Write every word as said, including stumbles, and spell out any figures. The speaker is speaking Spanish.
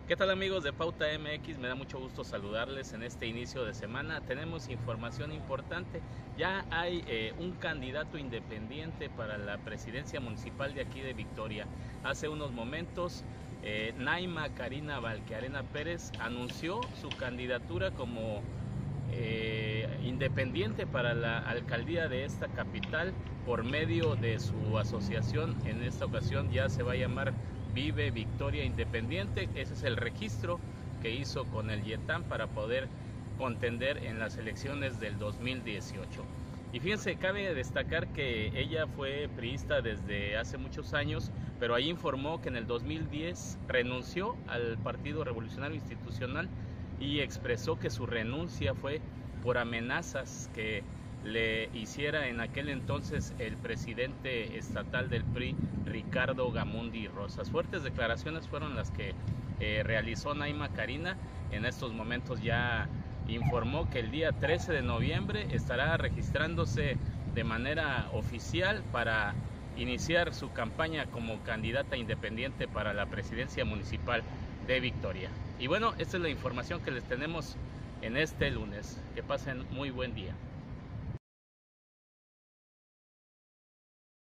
¿Qué tal amigos de Pauta M X? Me da mucho gusto saludarles en este inicio de semana. Tenemos información importante. Ya hay eh, un candidato independiente para la presidencia municipal de aquí de Victoria. Hace unos momentos eh, Naima Karina Valquearena Pérez anunció su candidatura como eh, independiente para la alcaldía de esta capital por medio de su asociación. En esta ocasión ya se va a llamar Vive Victoria Independiente. Ese es el registro que hizo con el YETAM para poder contender en las elecciones del dos mil dieciocho. Y fíjense, cabe destacar que ella fue priista desde hace muchos años, pero ahí informó que en el dos mil diez renunció al Partido Revolucionario Institucional y expresó que su renuncia fue por amenazas que le hiciera en aquel entonces el presidente estatal del P R I, Ricardo Gamundi Rosas. Fuertes declaraciones fueron las que eh, realizó Naima Karina. En estos momentos ya informó que el día trece de noviembre estará registrándose de manera oficial para iniciar su campaña como candidata independiente para la presidencia municipal de Victoria. Y bueno, esta es la información que les tenemos en este lunes. Que pasen muy buen día.